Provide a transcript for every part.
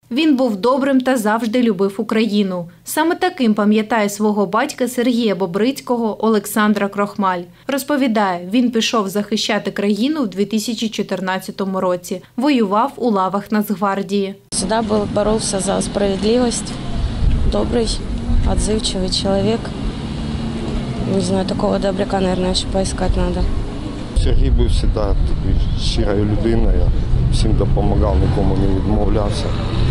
Він був добрим та завжди любив Україну. Саме таким пам'ятає свого батька Сергія Бобрицького Олександра Крохмаль. Розповідає, він пішов захищати країну в 2014 році. Воював у лавах Нацгвардії. Завжди боровся за справедливість. Добрий, відзивчивий чоловік. Не знаю, такого добряка, мабуть, ще поискати треба. Сергій був завжди щирою людиною, всім допомагав, нікому не відмовлявся.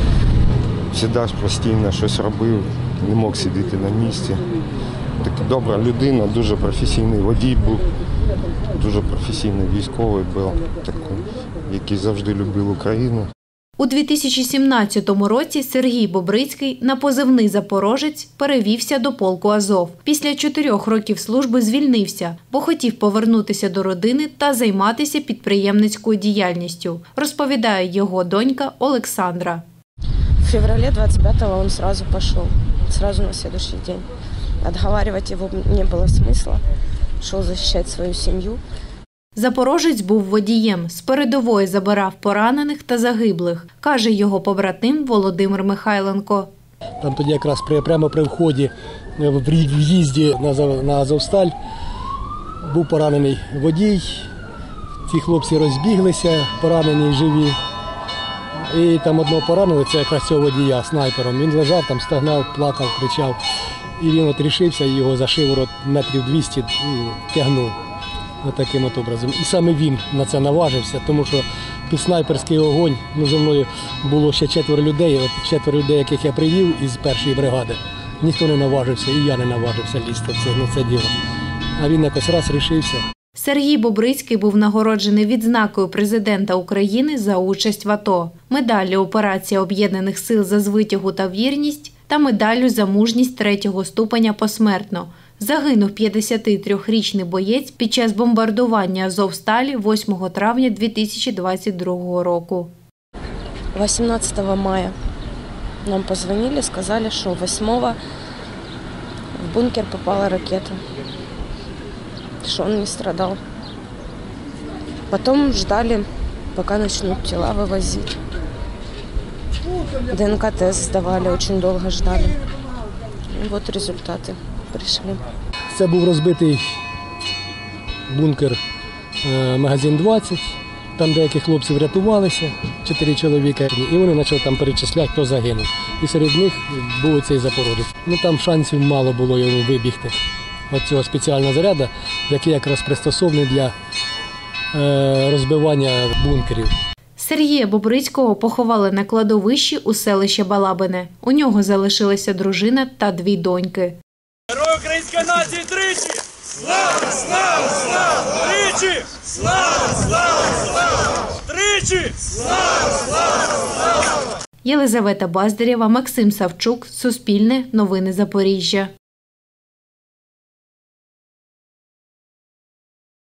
Завжди постійно щось робив, не мог сидіти на місці. Така добра людина, дуже професійний водій був, дуже професійний військовий був, який завжди любив Україну. У 2017 році Сергій Бобрицький на позивний «Запорожець» перевівся до полку «Азов». Після 4 років служби звільнився, бо хотів повернутися до родини та займатися підприємницькою діяльністю, розповідає його донька Олександра. В феврале 25-го он сразу пошел, сразу на следующий день. Отговаривать его не было смысла, шел защищать свою семью. Запорожець був водієм, з передової забирав поранених та загиблих, каже його побратим Володимир Михайленко. Там тоді якраз прямо при вході, в в'їзді на Азовсталь був поранений водій. Ці хлопці розбіглися, поранені живі. І там одного поранили, це якраз цього водія снайпером. Він лежав, там стогнав, плакав, кричав. І він от рішився і його за шиворот метрів 200 тягнув. Таким от образом. І саме він на це наважився, тому що під снайперський огонь, зі мною було ще 4 людей, от 4 людей, яких я привів із першої бригади, ніхто не наважився, і я не наважився лізти на це діло. А він якось раз рішився. Сергій Бобрицький був нагороджений відзнакою президента України за участь в АТО, медаллю «Операція Об'єднаних сил за звитягу та вірність» та медаллю за мужність 3-го ступеня посмертно. Загинув 53-річний боєць під час бомбардування Азовсталі 8 травня 2022 року. 18 мая нам позвонили, сказали, що 8-го в бункер попала ракета, что он не страдал. Потом ждали, пока начнут тела вывозить. ДНК-тест сдавали, очень долго ждали. И вот результаты пришли. Це був розбитий бункер магазин 20. Там деякі хлопці врятувалися, 4 чоловіка, і вони почали там перечисляти, хто загинув. І серед них був цей запорожець. Там шансів мало було йому вибігти. От цього спеціального заряду, який якраз пристосований для розбивання бункерів. Сергія Бобрицького поховали на кладовищі у селищі Балабине. У нього залишилася дружина та 2 доньки. Герой української нації тричі! Слава, слава, слава! Тричі! Слава, слава, слава! Тричі! Слава, слава, слава! Єлизавета Баздарєва, Максим Савчук, Суспільне, Новини Запоріжжя.